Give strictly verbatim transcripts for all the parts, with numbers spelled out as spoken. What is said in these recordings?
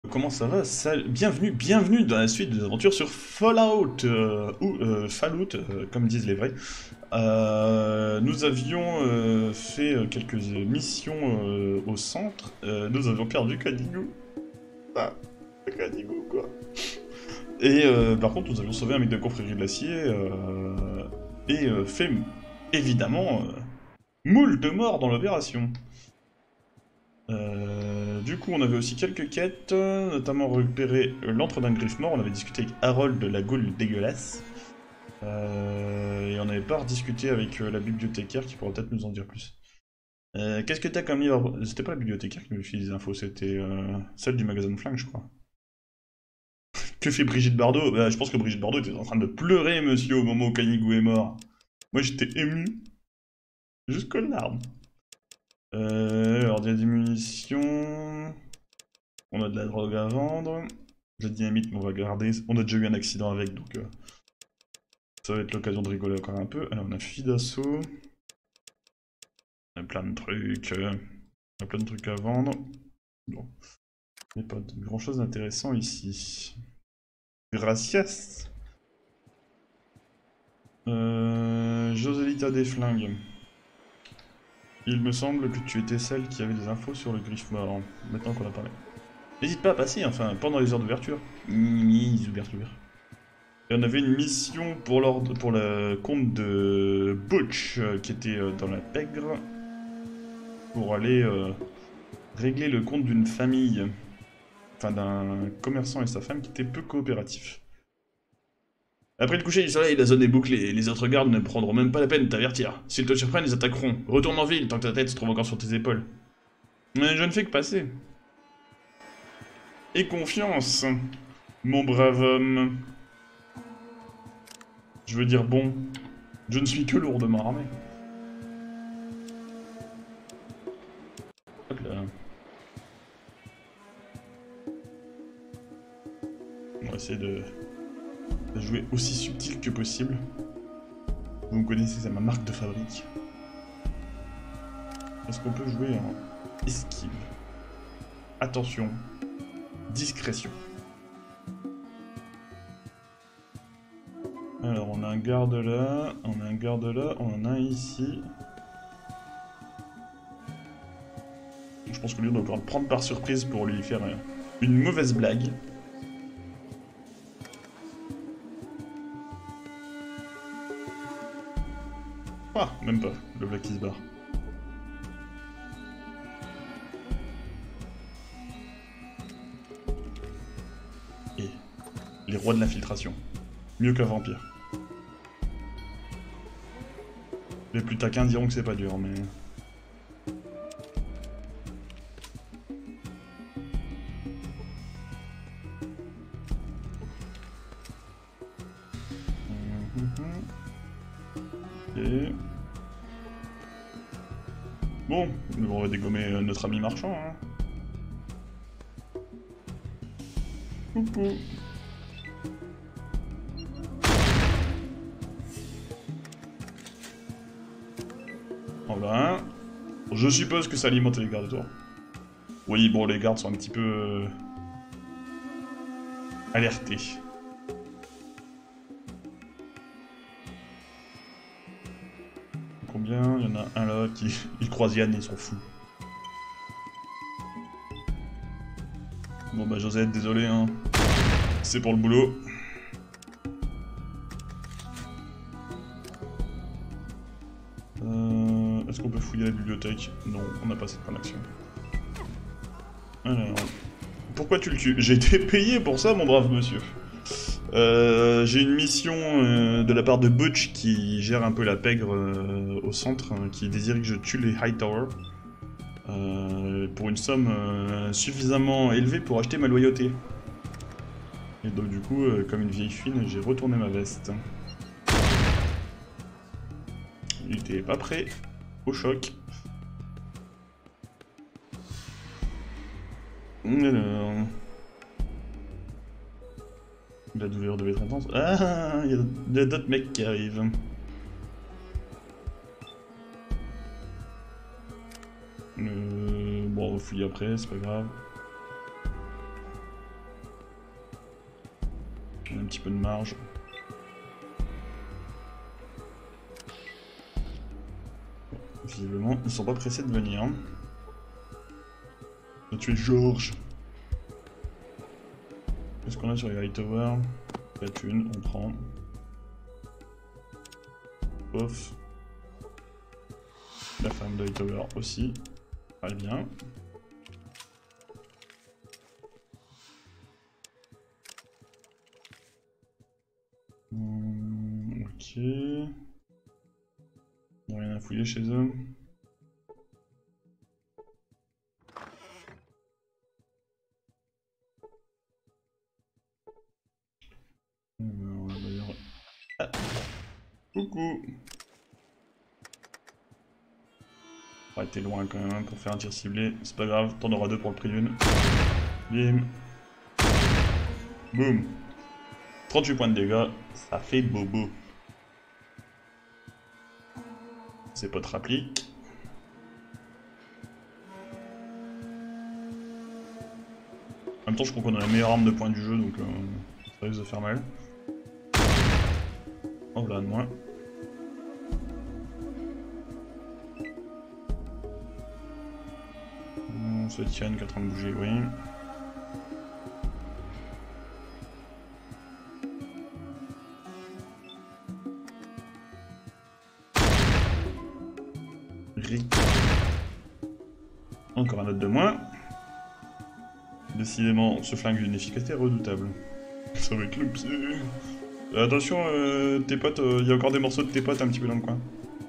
Comment ça va? Sal- Bienvenue, bienvenue dans la suite des aventures sur Fallout, euh, ou euh, Fallout, euh, comme disent les vrais. Euh, nous avions euh, fait euh, quelques missions euh, au centre. Euh, nous avions perdu Canigou. Ah, Canigou, quoi. Et euh, par contre, nous avions sauvé un mec de la confrérie de l'acier euh, et euh, fait évidemment euh, moult de morts dans l'opération. Euh, du coup, on avait aussi quelques quêtes, euh, notamment repérer euh, l'antre d'un griffe mort. On avait discuté avec Harold de la Gaule dégueulasse. Euh, et on n'avait pas rediscuté avec euh, la bibliothécaire qui pourra peut-être nous en dire plus. Euh, Qu'est-ce que t'as comme livre? C'était pas la bibliothécaire qui nous filait des infos, c'était euh, celle du magasin de flingues, je crois. Que fait Brigitte Bardot? Bah, je pense que Brigitte Bardot était en train de pleurer, monsieur, au moment où Canigou est mort. Moi, j'étais ému jusqu'aux larmes. Euh, alors, il y a des munitions. On a de la drogue à vendre. De la dynamite, mais on va garder. On a déjà eu un accident avec, donc euh, ça va être l'occasion de rigoler encore un peu. Alors, on a fusil d'assaut. On a plein de trucs. Euh, on a plein de trucs à vendre. Bon. Il n'y a pas grand chose d'intéressant ici. Gracias. Euh, Joselita des flingues. Il me semble que tu étais celle qui avait des infos sur le griffe mort. Maintenant qu'on a parlé. N'hésite pas à passer, enfin, pendant les heures d'ouverture. Mini ouverture. Et on avait une mission pour, l'ordre, pour le compte de Butch, euh, qui était euh, dans la pègre, pour aller euh, régler le compte d'une famille, enfin d'un commerçant et sa femme qui était peu coopératifs. Après le coucher du soleil, la zone est bouclée, les autres gardes ne prendront même pas la peine de t'avertir. S'ils te surprennent, ils attaqueront. Retourne en ville tant que ta tête se trouve encore sur tes épaules. Mais je ne fais que passer. Et confiance, mon brave homme. Je veux dire, bon, je ne suis que lourdement armé. Hop là. On va essayer de, de jouer aussi subtil que possible. Vous me connaissez, c'est ma marque de fabrique. Est-ce qu'on peut jouer en esquive? Attention, discrétion. Alors, on a un garde là, on a un garde là, on en a un ici. Je pense que lui, on doit pouvoir le prendre par surprise pour lui faire une mauvaise blague. Ah, même pas, le black qui se barre. Et les rois de l'infiltration. Mieux qu'un vampire. Les plus taquins diront que c'est pas dur, mais... Ok. Bon, on va dégommer notre ami marchand, hein. Coucou. Voilà. Je suppose que ça alimente les gardes autour. Oui, bon, les gardes sont un petit peu... Euh, alertés. Combien? Il y en a un là qui... Il croise Yann et il s'en fout. Bon bah Josette, désolé hein. C'est pour le boulot. Euh, Est-ce qu'on peut fouiller la bibliothèque? Non, on n'a pas cette connexion. Alors... Pourquoi tu le tues? J'ai été payé pour ça, mon brave monsieur. Euh, J'ai une mission euh, de la part de Butch qui gère un peu la pègre euh, au centre, hein, qui désire que je tue les Hightower. Euh, pour une somme euh, suffisamment élevée pour acheter ma loyauté. Et donc du coup, euh, comme une vieille fine, j'ai retourné ma veste. Il était pas prêt au choc. Alors... La douleur devait être intense. Ah, il y a d'autres mecs qui arrivent. Euh, bon, on va fouiller après, c'est pas grave. On a un petit peu de marge. Visiblement, ils sont pas pressés de venir. On a tué Georges. Qu'est-ce qu'on a sur les Hightower? La thune, on prend. Off. La femme de Hightower aussi. Très bien. Hum, ok. Il n'y a rien à fouiller chez eux. Alors, d'ailleurs... Ah. Coucou. Ouais, t'es loin quand même hein, pour faire un tir ciblé. C'est pas grave, t'en auras deux pour le prix d'une. Bim. Boum. trente-huit points de dégâts, ça fait bobo. Ses potes rappliquent. En même temps, je crois qu'on a la meilleure arme de poing du jeu, donc euh, ça risque de faire mal. Oh là, de moins. On se tienne, qui est en train de bouger, oui. Encore un autre de moins. Décidément, ce flingue d'une efficacité redoutable. Ça va être le pied. Euh, attention, euh, tes potes, il euh, y a encore des morceaux de tes potes un petit peu dans le coin.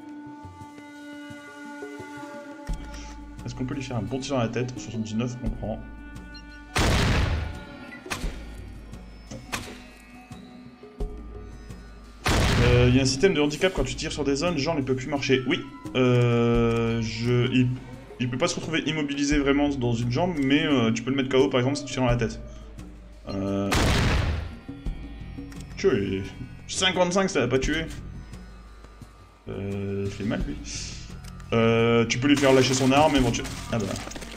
Est-ce qu'on peut lui faire un bon tir dans la tête? soixante-dix-neuf, on prend. Il euh, y a un système de handicap quand tu tires sur des zones, genre il peut plus marcher. Oui, euh, je, il, il peut pas se retrouver immobilisé vraiment dans une jambe, mais euh, tu peux le mettre K O par exemple si tu tires dans la tête. Euh... Tué. cinquante-cinq, ça l'a pas tué. Euh, il fait mal lui. Euh, tu peux lui faire lâcher son arme éventuellement. Ah bah.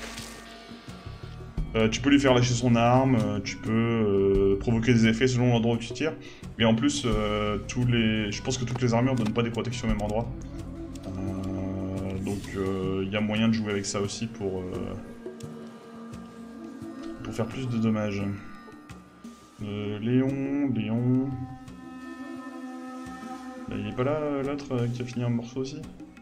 Euh, tu peux lui faire lâcher son arme, euh, tu peux euh, provoquer des effets selon l'endroit où tu tires. Et en plus, euh, tous les, je pense que toutes les armures donnent pas des protections au même endroit. Euh, donc il euh, y a moyen de jouer avec ça aussi pour, euh, pour faire plus de dommages. Euh, Léon, Léon... Bah, il est pas là l'autre euh, qui a fini un morceau aussi?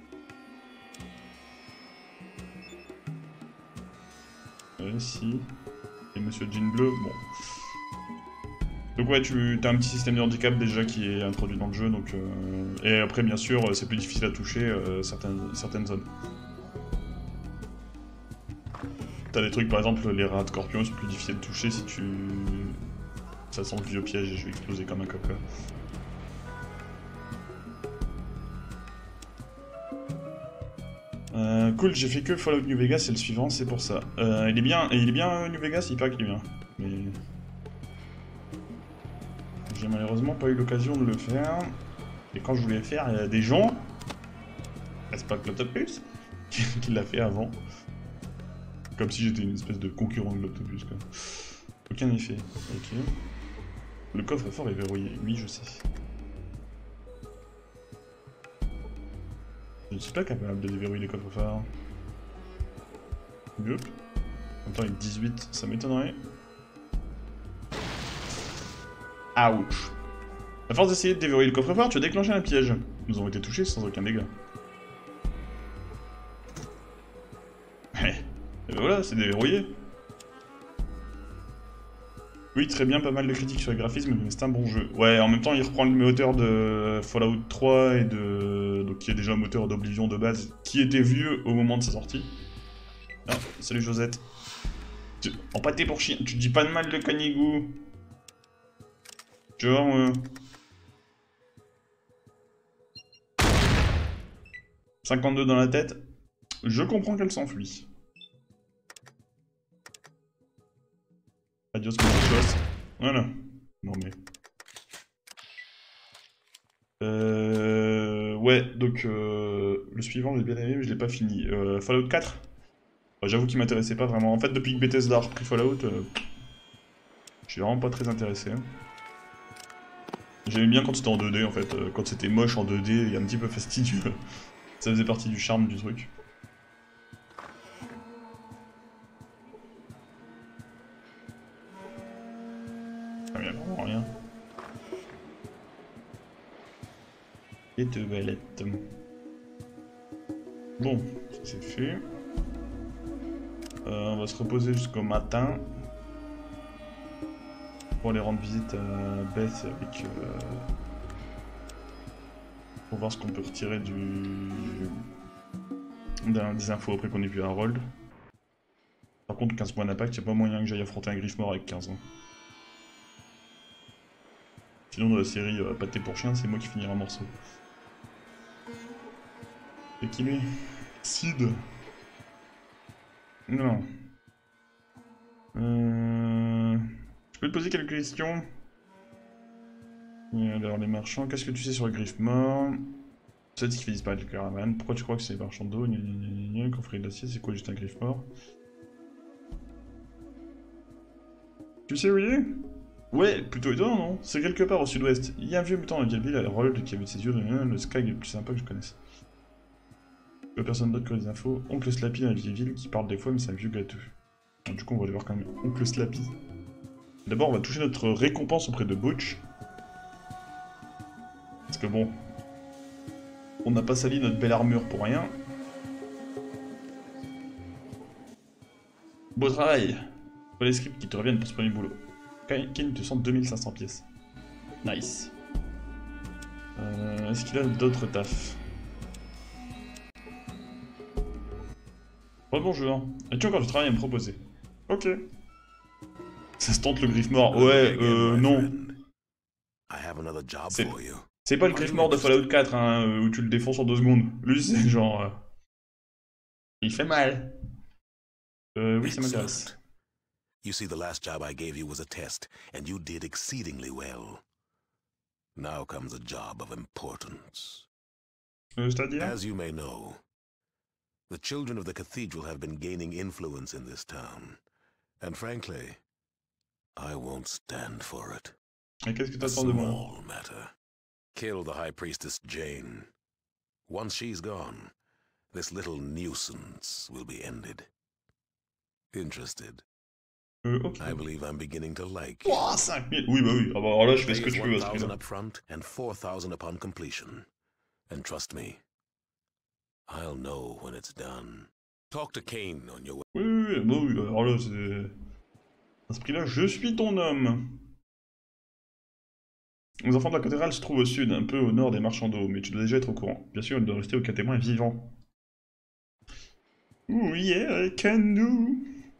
Ouais, si. Et Monsieur Jean Bleu, bon. Donc ouais, tu as un petit système de handicap déjà qui est introduit dans le jeu, donc... Euh... Et après, bien sûr, c'est plus difficile à toucher euh, certaines, certaines zones. T'as des trucs, par exemple, les rats de scorpion sont plus difficiles de toucher si tu... Ça sent le vieux piège et je vais exploser comme un coca. Euh, cool, j'ai fait que Fallout New Vegas, c'est le suivant, c'est pour ça. Euh, il est bien, il est bien New Vegas, il paraît qu'il est bien. Mais... J'ai malheureusement pas eu l'occasion de le faire. Et quand je voulais le faire, il y a des gens... Est-ce pas que l'Octopus qui l'a fait avant. Comme si j'étais une espèce de concurrent de l'Octopus, quoi. Aucun effet, ok. Le coffre-fort est verrouillé, oui je sais. Je ne suis pas capable de déverrouiller les coffres-forts. Yup. En même temps avec dix-huit, ça m'étonnerait. Ouch. À force d'essayer de déverrouiller le coffre-fort, tu as déclenché un piège. Nous avons été touchés sans aucun dégât. Et ben voilà, c'est déverrouillé. Oui, très bien, pas mal de critiques sur le graphisme, mais c'est un bon jeu. Ouais, en même temps, il reprend le moteur de Fallout trois et de... Donc, qui est déjà un moteur d'Oblivion de base, qui était vieux au moment de sa sortie. Ah, salut Josette. Tu... Empâté pour chien, tu dis pas de mal de Canigou. Tu vois, moi... cinquante-deux dans la tête. Je comprends qu'elle s'enfuit. Adios, muchachos. Voilà. Non mais... Euh... Ouais, donc... Euh... Le suivant, j'ai bien aimé, mais je l'ai pas fini. Euh, Fallout quatre. Bah, j'avoue qu'il m'intéressait pas vraiment. En fait, depuis que Bethesda a repris Fallout, euh... je suis vraiment pas très intéressé. J'aimais bien quand c'était en deux D en fait, euh, quand c'était moche en deux D et un petit peu fastidieux. Ça faisait partie du charme du truc. Ah mais y'a vraiment rien. Et deux toilettes. Bon, ça c'est fait. Euh, on va se reposer jusqu'au matin. Pour aller rendre visite à Beth avec... Euh... Pour voir ce qu'on peut retirer du... des infos après qu'on ait vu Harold. Par contre, quinze points d'impact, y'a pas moyen que j'aille affronter un griffe mort avec quinze ans. Sinon, dans la série euh, Pâté pour chien, c'est moi qui finirai un morceau. Et qui lui? Sid. Non. Euh... Je peux te poser quelques questions? Alors, les marchands, qu'est-ce que tu sais sur le griffe mort? Ça dit qu'il fait disparaître le caravane. Pourquoi tu crois que c'est les marchands d'eau? Le coffret d'acier, c'est quoi juste un griffe mort? Tu sais où il est? Ouais, plutôt étonnant, non? C'est quelque part au sud-ouest. Il y a un vieux mutant de Vieille-Ville, Harold, qui avait ses yeux de le Skag le plus sympa que je connaisse. Personne d'autre que les infos. Oncle Slappy dans la vieille ville qui parle des fois, mais c'est un vieux gâteux. Donc, du coup, on va aller voir quand même Oncle Slappy. D'abord, on va toucher notre récompense auprès de Butch. Parce que bon, on n'a pas sali notre belle armure pour rien. Beau travail. Faut les scripts qui te reviennent pour ce premier boulot. Kane te sent deux mille cinq cents pièces. Nice. Euh, Est-ce qu'il a d'autres tafs? Rebonjour. As-tu encore du travail à me proposer? Ok. Ça se tente le griffe mort. Ouais, euh, non. C'est pas le griffe mort de Fallout quatre, hein, où tu le défonces en deux secondes. Lui, c'est genre... Euh... Il fait mal. Euh, oui, ça m'intéresse. You see, the last job I gave you was a test, and you did exceedingly well. Now comes a job of importance. Euh, C'est-à-dire? As you may know, the children of the cathedral have been gaining influence in this town. And frankly, I won't stand for it. Et qu'est-ce que A t'attends de moi? small matter. Kill the High Priestess Jane. Once she's gone, this little nuisance will be ended. Interested? Euh, ok. I believe I'm beginning to like. Ouah, cinq mille. Oui, bah oui. Ah bah alors là, je fais ce que tu veux à ce one thousand prix-là. up front and four thousand upon completion. And trust me, I'll know when it's done. Talk to Kane on your way. Oui, oui, oui, bah oui. Alors là, c'est... À ce prix-là, je suis ton homme. Les enfants de la cathédrale se trouvent au sud, un peu au nord des marchands d'eau, mais tu dois déjà être au courant. Bien sûr, il doit rester aucun témoin vivant. Ouh, yeah, I can do.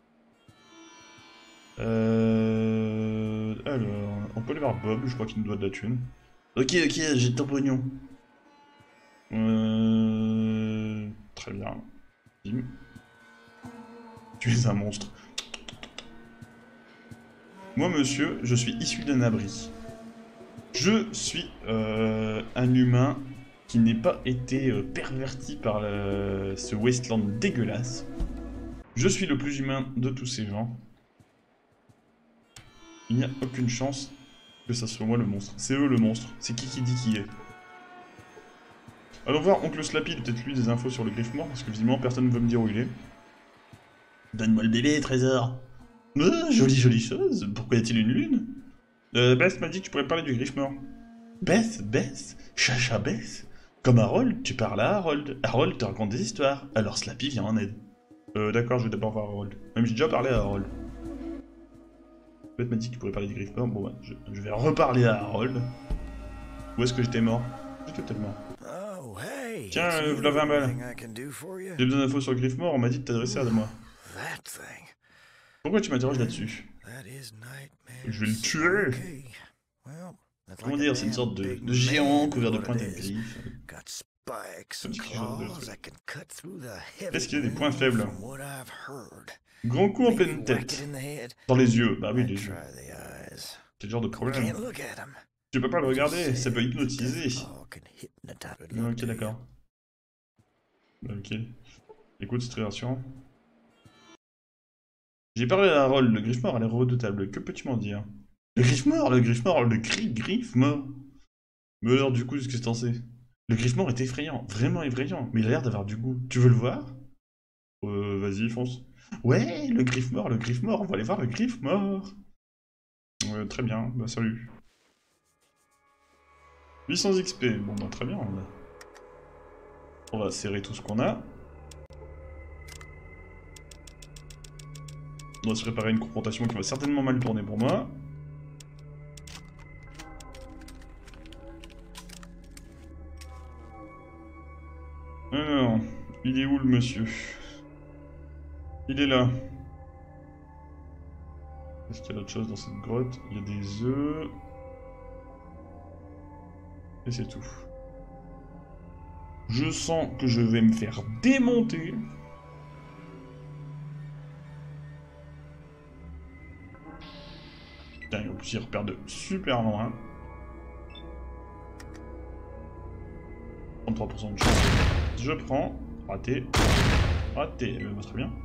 Euh... Alors, on peut aller voir Bob, je crois qu'il nous doit de la thune. Ok, ok, j'ai ton pognon. Euh... Très bien. Bim. Tu es un monstre. Moi, monsieur, je suis issu d'un abri. Je suis euh, un humain qui n'est pas été euh, perverti par le... ce wasteland dégueulasse. Je suis le plus humain de tous ces gens. Il n'y a aucune chance que ça soit moi le monstre. C'est eux le monstre. C'est qui qui dit qui est. Allons voir Oncle Slappy, peut-être lui des infos sur le griffe mort, parce que visiblement personne ne veut me dire où il est. Donne-moi le bébé, trésor. Euh, jolie jolie chose. Pourquoi y a-t-il une lune? Euh, Beth m'a dit que tu pourrais parler du griffe mort. Beth, Beth, Chacha Beth. Comme Harold, tu parles à Harold. Harold te raconte des histoires. Alors Slappy vient en aide. Euh, d'accord, je vais d'abord voir Harold. Même j'ai déjà parlé à Harold. Beth m'a dit que tu pourrais parler du griffe mort. Bon, bah, je, je vais reparler à Harold. Où est-ce que j'étais mort? J'étais peut-être mort. Oh, hey, tiens, euh, vous l'avez un mal. J'ai besoin d'infos sur le griffe mort, on m'a dit de t'adresser à moi. Pourquoi tu m'interroges là-dessus? Je vais le tuer. Comment dire, c'est une sorte de, de géant couvert de pointes et de griffes. Est-ce qu'il y a des points faibles? Grand coup en pleine tête. Dans les yeux. Bah oui, les yeux. C'est le genre de problème. Tu peux pas le regarder, ça peut hypnotiser. Ok, d'accord. Ok. Écoute, c'est très rassurant. J'ai parlé à Harold, le griffe mort a l'air redoutable. Que peux-tu m'en dire? Le griffe mort, le griffe mort, le gris griffe mort. Mais alors, du coup, qu'est-ce que c'est censé? Le Griffmore est effrayant, vraiment effrayant, mais il a l'air d'avoir du goût. Tu veux le voir? Euh, vas-y, fonce. Ouais, le Griffmore, le Griffmore, on va aller voir le Griffmore. Euh, très bien, bah salut. huit cents X P, bon bah très bien. On va, on va serrer tout ce qu'on a. On va se préparer une confrontation qui va certainement mal tourner pour moi. Alors, il est où le monsieur? Il est là. Est-ce qu'il y a d'autre chose dans cette grotte? Il y a des œufs. Et c'est tout. Je sens que je vais me faire démonter. Putain, en plus il repère de super loin. trente-trois pour cent de chance. Je prends. Raté. Raté. Euh, bah, très bien.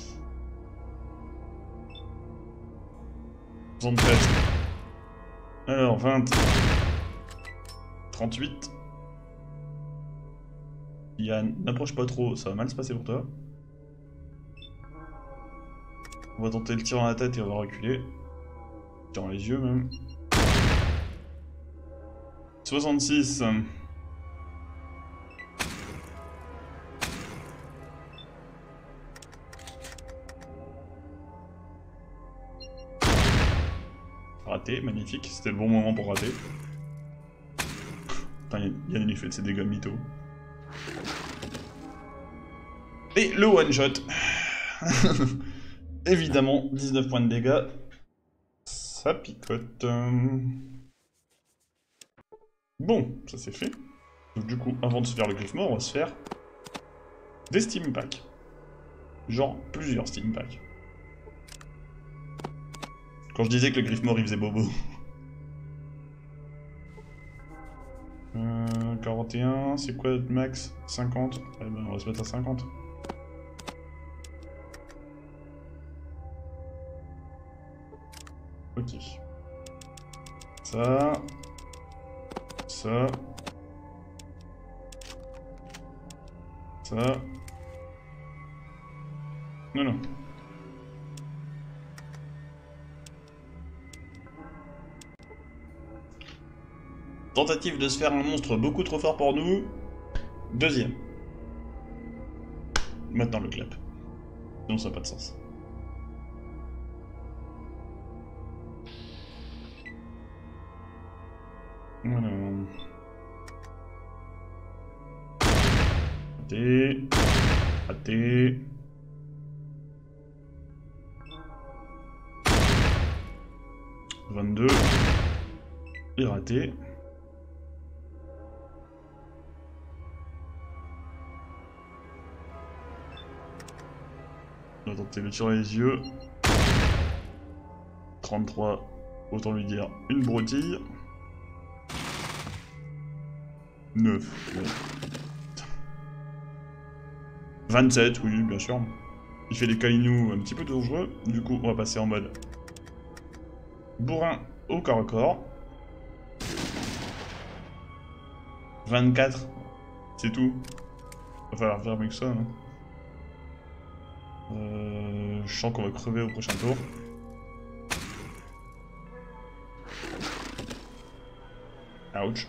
soixante-treize. Alors, vingt. trente-huit. Yann, n'approche pas trop, ça va mal se passer pour toi. On va tenter le tir dans la tête et on va reculer. Tir dans les yeux même. soixante-six. Raté, magnifique, c'était le bon moment pour rater. Putain, Yann il fait de ses dégâts mytho. Et le one shot. Évidemment, dix-neuf points de dégâts. Ça picote. Bon, ça c'est fait. Donc du coup, avant de se faire le Griffmore, on va se faire des Steam Packs. Genre plusieurs Steam Packs. Quand je disais que le Griffmore il faisait bobo. Euh, quarante et un, c'est quoi notre max? cinquante. Eh ben on va se mettre à cinquante. Ok. Ça. Ça. Ça. Non, non. Tentative de se faire un monstre beaucoup trop fort pour nous. Deuxième. Maintenant le clap. Sinon ça n'a pas de sens. Voilà. Raté. Raté. vingt-deux. Et raté. On va tenter le tir dans les yeux. trente-trois. Autant lui dire une broutille. neuf. vingt-sept, oui, bien sûr. Il fait des kainous un petit peu dangereux. Du coup, on va passer en mode bourrin au corps à corps. vingt-quatre. C'est tout. Va falloir faire mieux que ça. Hein. Euh, je sens qu'on va crever au prochain tour. Ouch.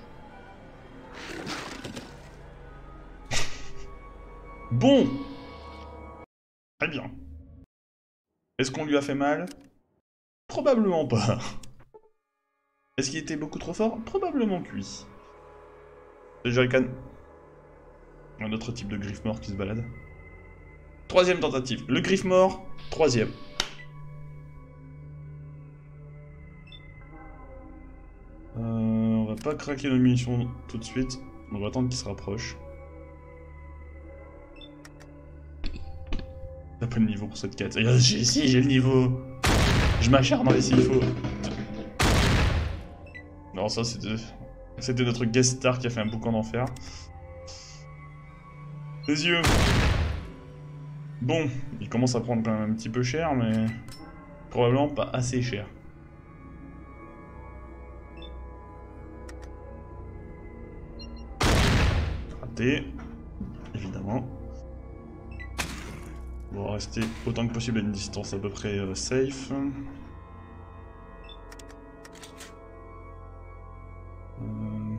Bon. Très bien. Est-ce qu'on lui a fait mal? Probablement pas. Est-ce qu'il était beaucoup trop fort? Probablement que oui. Le Jerrycan. Un autre type de Griffmore qui se balade. Troisième tentative. Le Griffmore, troisième. Euh, on va pas craquer nos munitions tout de suite. On va attendre qu'il se rapproche. T'as pas le niveau pour cette quête. Si, si, j'ai le niveau. Je m'acharne s'il faut. Non, ça c'était... C'était notre guest star qui a fait un boucan d'enfer. Les yeux. Bon, il commence à prendre quand même un petit peu cher, mais... probablement pas assez cher. côté, évidemment. On va rester autant que possible à une distance à peu près euh, safe. Euh...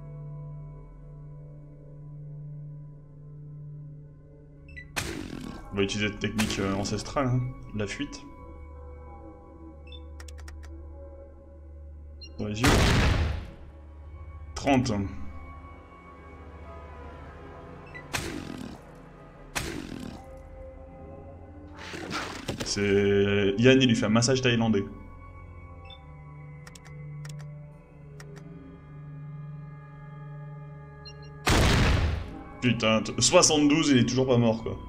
On va utiliser cette technique euh, ancestrale, hein, la fuite. Dans les yeux. trente. C'est... Yann, il lui fait un massage thaïlandais. Putain, soixante-douze, il est toujours pas mort, quoi.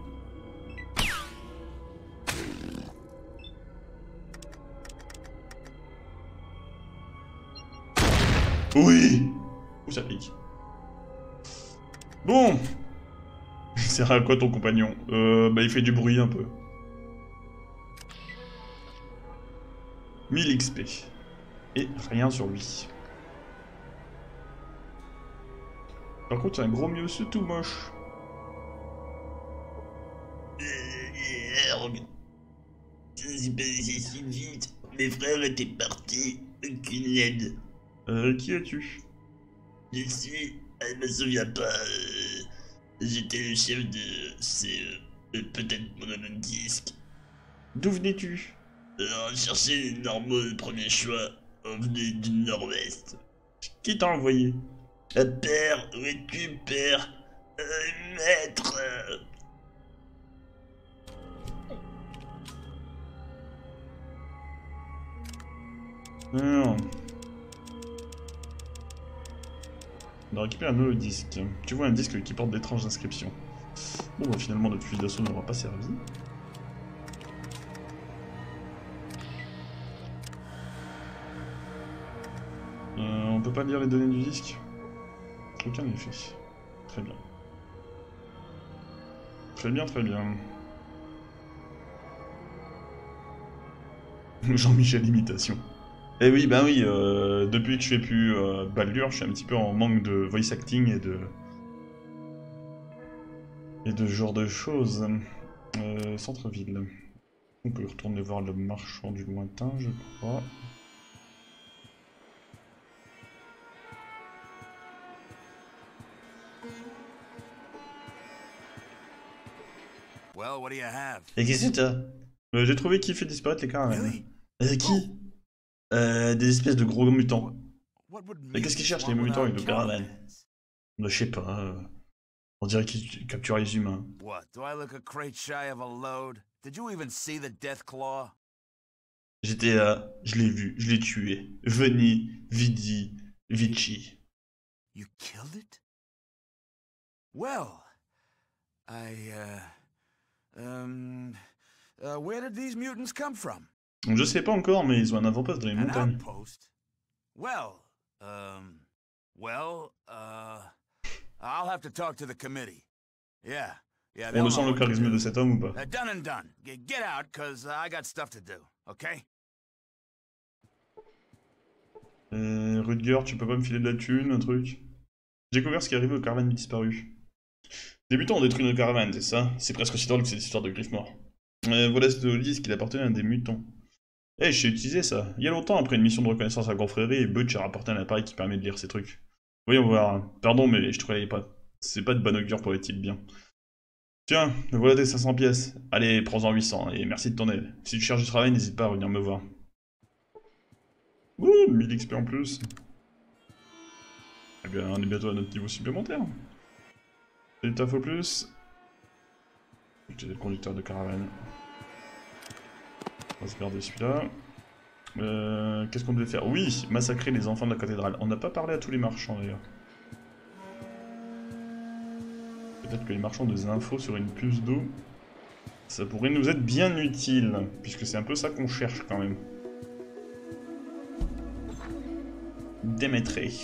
Oui! Où ça pique? Bon! Il sert à quoi ton compagnon? Euh, bah il fait du bruit un peu. mille X P. Et rien sur lui. Par contre, c'est un gros mieux, c'est tout moche. C'est passé si vite. Mes frères étaient partis. Aucune aide. Euh, qui es-tu? Je suis... Elle me souvient pas... Euh, J'étais le chef de... C'est... Euh, peut-être mon nom disque. D'où venais-tu? Alors, chercher les normaux de premier choix. On venait du nord-ouest. Qui t'a envoyé? Euh, père, où es-tu, père? Euh, maître... Non. On a récupéré un nouveau disque. Tu vois un disque qui porte d'étranges inscriptions. Bon bah finalement notre fusil d'assaut n'aura pas servi. Euh, on peut pas lire les données du disque? Aucun effet. Très bien. Très bien, très bien. Jean-Michel imitation. Eh oui, ben oui, euh, depuis que je fais plus euh, Baldur, je suis un petit peu en manque de voice acting et de... Et de ce genre de choses. Euh, centre-ville. On peut retourner voir le marchand du lointain, je crois. Well, what do you have? Et qu'est-ce que t'as? euh, J'ai trouvé qui fait disparaître les caravanes. Really? Euh, qui? Euh, des espèces de gros mutants. What would Mais qu'est-ce qu'ils mutants cherchent les want mutants with avec our nos caravanes? caravans? Bah, je sais pas. euh, On dirait qu'ils capturent les humains. What, do I look a crate shy of a load? Did you even see the Deathclaw? J'étais là, je l'ai vu, je l'ai tué. Veni, Vidi, Vici. You killed it? Well, I, uh... Um... Uh, where did these mutants come from? Donc je sais pas encore, mais ils ont un avant-poste dans les An montagnes. outpost? Well, um... Well, uh... I'll have to talk to the committee. Yeah, yeah. On le sent le charisme de cet homme ou pas? Uh, done and done. G get out, cause I got stuff to do, okay? Euh, Rutger, tu peux pas me filer de la thune, un truc? J'ai découvert ce qui est arrivé aux caravanes disparues. Les mutants ont détruit nos caravanes, c'est ça? C'est presque aussi drôle que cette histoire de Griffmore. Euh, voilà ce disque qu'il appartenait à un des mutants. Eh, hey, j'ai utilisé ça. Il y a longtemps, après une mission de reconnaissance à la confrérie, et Butch a rapporté un appareil qui permet de lire ces trucs. Voyons voir. Pardon, mais je trouvais pas. C'est pas de bon augure pour les types bien. Tiens, voilà tes cinq cents pièces. Allez, prends-en huit cents, et merci de ton aide. Si tu cherches du travail, n'hésite pas à revenir me voir. Ouh, mille X P en plus. Eh bien, on est bientôt à notre niveau supplémentaire. Une taf au plus. J'ai le conducteur de caravane. On va se garder celui-là. Euh, Qu'est-ce qu'on devait faire? Oui, massacrer les enfants de la cathédrale. On n'a pas parlé à tous les marchands d'ailleurs. Peut-être que les marchands ont des infos sur une puce d'eau. Ça pourrait nous être bien utile, puisque c'est un peu ça qu'on cherche quand même. Démétré.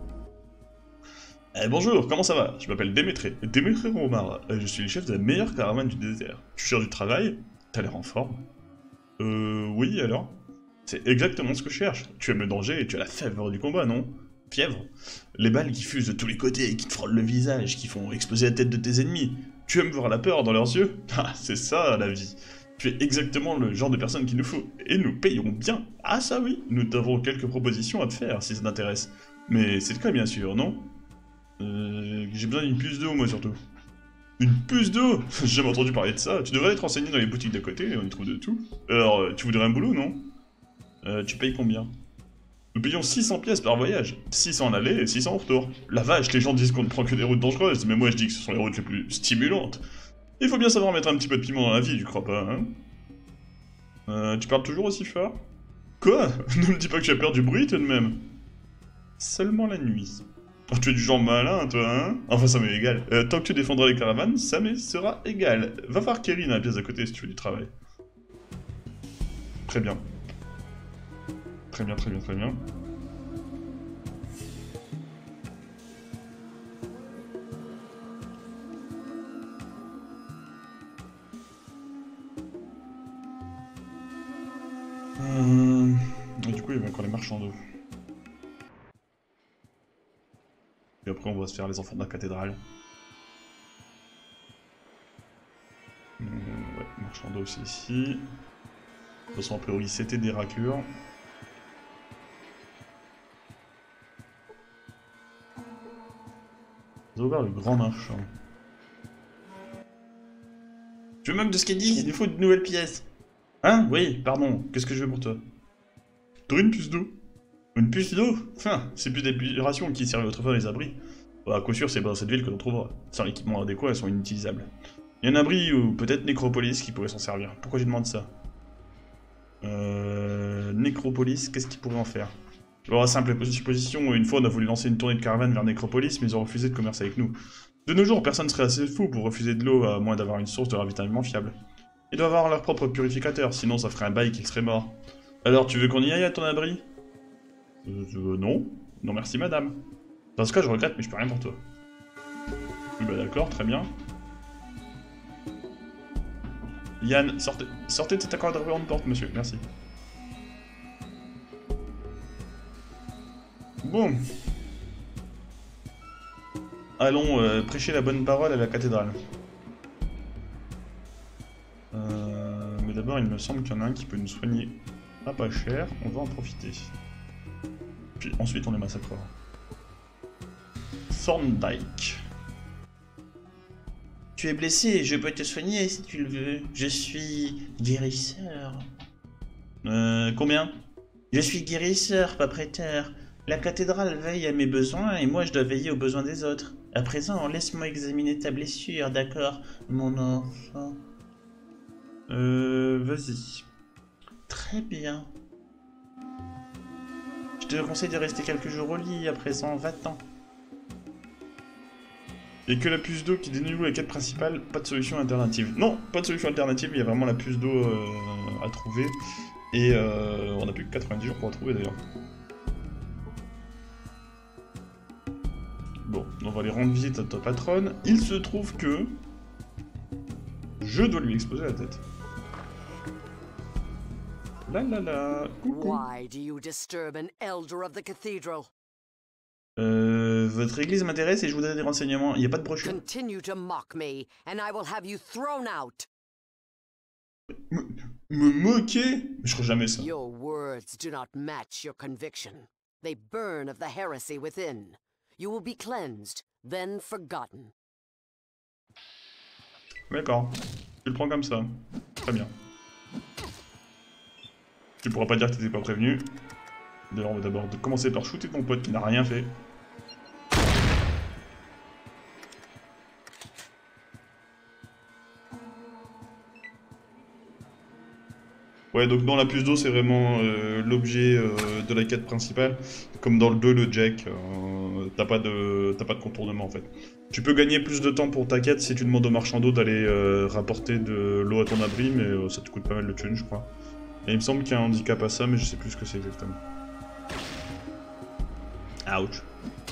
Eh, bonjour, comment ça va? Je m'appelle Démétré. Démétré Romar. Je suis le chef de la meilleure caravane du désert. Tu cherches du travail? T'as l'air en forme. Euh, oui, alors? C'est exactement ce que je cherche. Tu aimes le danger et tu as la fèvre du combat, non? fièvre. Les balles qui fusent de tous les côtés, qui te frôlent le visage, qui font exploser la tête de tes ennemis. Tu aimes voir la peur dans leurs yeux? Ah, c'est ça la vie. Tu es exactement le genre de personne qu'il nous faut. Et nous payerons bien. Ah ça oui, nous avons quelques propositions à te faire si ça t'intéresse. Mais c'est le cas bien sûr, non? Euh, J'ai besoin d'une puce d'eau moi surtout. Une puce d'eau? J'ai jamais entendu parler de ça. Tu devrais aller te renseigner dans les boutiques d'à côté, on y trouve de tout. Alors, tu voudrais un boulot, non? euh, Tu payes combien? Nous payons six cents pièces par voyage. six cents en aller et six cents en retour. La vache, les gens disent qu'on ne prend que des routes dangereuses, mais moi je dis que ce sont les routes les plus stimulantes. Il faut bien savoir mettre un petit peu de piment dans la vie, tu crois pas, hein? Euh, tu parles toujours aussi fort? Quoi? Ne me dis pas que tu as peur du bruit tout de même. Seulement la nuit. Oh, tu es du genre malin, toi, hein? Enfin, ça m'est égal. Euh, tant que tu défendras les caravanes, ça m'est sera égal. Va voir Kerry dans la pièce à côté si tu veux du travail. Très bien. Très bien, très bien, très bien. Euh... Et du coup, il y avait encore les marchands d'eau. Et après, on va se faire les enfants de la cathédrale. Euh, ouais, marchand d'eau aussi ici. De toute façon, a priori, c'était des raclures. Ils ont ouvert le grand marchand. Je me moque de ce qu'il dit, il nous faut de nouvelles pièces. Hein? Oui, pardon, qu'est-ce que je veux pour toi? T'aurais une puce d'eau? Une puce d'eau? Enfin, c'est plus des rations qui servaient autrefois les abris. Bah, à coup sûr, c'est dans cette ville que l'on trouvera. Sans l'équipement adéquat, elles sont inutilisables. Il y a un abri ou peut-être Nécropolis qui pourrait s'en servir. Pourquoi je demande ça? Euh... Nécropolis, qu'est-ce qu'ils pourraient en faire? Alors, simple supposition, une fois on a voulu lancer une tournée de caravane vers Nécropolis, mais ils ont refusé de commercer avec nous. De nos jours, personne serait assez fou pour refuser de l'eau à moins d'avoir une source de ravitaillement fiable. Ils doivent avoir leur propre purificateur, sinon ça ferait un bail qu'ils seraient morts. Alors, tu veux qu'on y aille à ton abri? Euh, euh, non. Non merci madame. Dans ce cas, je regrette, mais je peux rien pour toi. Oui, bah d'accord, très bien. Yann, sortez, sortez de cet accord de porte, monsieur, merci. Bon. Allons euh, prêcher la bonne parole à la cathédrale. Euh, mais d'abord, il me semble qu'il y en a un qui peut nous soigner à pas cher. On va en profiter. Puis ensuite, on les massacrera. Thorndyke. Tu es blessé, je peux te soigner si tu le veux. Je suis guérisseur. Euh, combien? Je suis guérisseur, pas prêteur. La cathédrale veille à mes besoins et moi je dois veiller aux besoins des autres. À présent, laisse-moi examiner ta blessure, d'accord, mon enfant? Euh, vas-y. Très bien. Je te conseille de rester quelques jours au lit, à présent, va-t'en. Et que la puce d'eau qui dénoue la quête principale, pas de solution alternative. Non, pas de solution alternative, il y a vraiment la puce d'eau euh, à trouver. Et euh, on a plus que quatre-vingt-dix jours pour la trouver d'ailleurs. Bon, on va aller rendre visite à ta patronne. Il se trouve que... je dois lui exploser la tête. La la la, coucou. Why do you disturb an elder of the cathedral? Euh, votre église m'intéresse et je voudrais des renseignements. Il n'y a pas de brochure. Continue to mock me, and I will have you thrown out. Me, me moquer? Je ferai jamais ça. Your words do not match your conviction. They burn of the heresy within. You will be cleansed, then forgotten. D'accord. Tu le prends comme ça. Très bien. Tu pourras pas dire que t'étais pas prévenu. D'ailleurs, on va d'abord commencer par shooter ton pote qui n'a rien fait. Ouais, donc dans la puce d'eau, c'est vraiment euh, l'objet euh, de la quête principale. Comme dans le deux, le Jack, euh, t'as pas de t'as pas de contournement en fait. Tu peux gagner plus de temps pour ta quête si tu demandes au marchand d'eau d'aller euh, rapporter de l'eau à ton abri, mais euh, ça te coûte pas mal de thunes, je crois. Et il me semble qu'il y a un handicap à ça, mais je sais plus ce que c'est exactement. Ouch.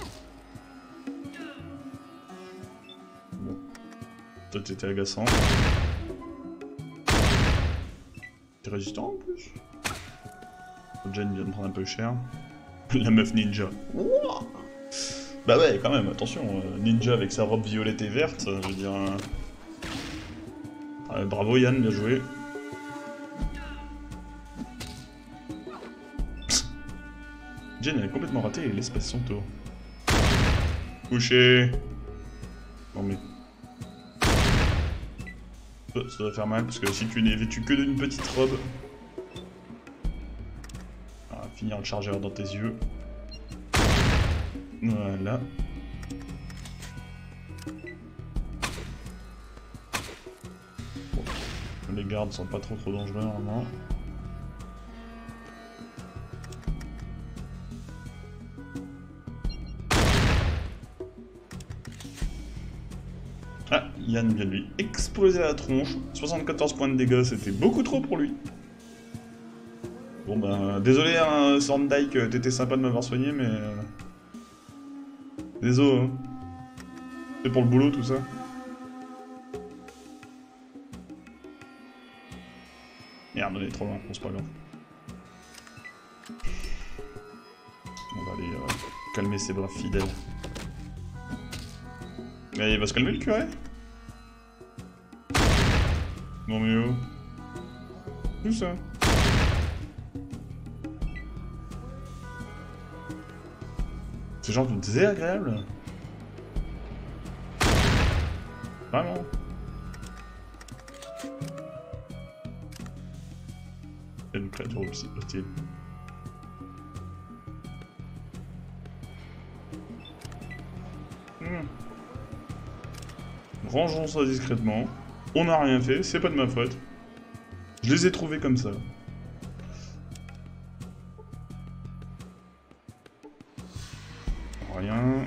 Bon. Toi, t'étais agaçant. T'es résistant en plus. Jen vient de prendre un peu cher. La meuf ninja. Ouah. Bah ouais, quand même, attention, euh, ninja avec sa robe violette et verte, euh, je veux dire... Euh... Euh, bravo Yann, bien joué. Jane a complètement raté et laisse passer son tour. Couché. Non mais... Ça, ça doit faire mal, parce que si tu n'es vêtu que d'une petite robe... On va finir le chargeur dans tes yeux. Voilà. Bon. Les gardes sont pas trop trop dangereux normalement. Ah, Yann vient de lui exploser la tronche. soixante-quatorze points de dégâts, c'était beaucoup trop pour lui. Bon bah, désolé hein, Thorndike, t'étais sympa de m'avoir soigné, mais... Euh... Désolé, hein. C'est pour le boulot tout ça. Merde, on est trop loin, bon, c'est pas grave. On va aller euh, calmer ses braves fidèles. Mais il va se calmer le curé? Non mais oh. Tout ça. C'est genre de désagréable. Vraiment. C'est une créature hostile. Hmm. Rangeons ça discrètement. On n'a rien fait, c'est pas de ma faute. Je les ai trouvés comme ça. Rien.